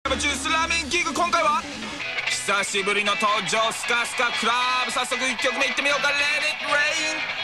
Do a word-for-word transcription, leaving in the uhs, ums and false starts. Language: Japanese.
ジュースラーメンキング、今回は久しぶりの登場、スカスカクラブ。早速いっきょくめいってみようか。レディットレイン。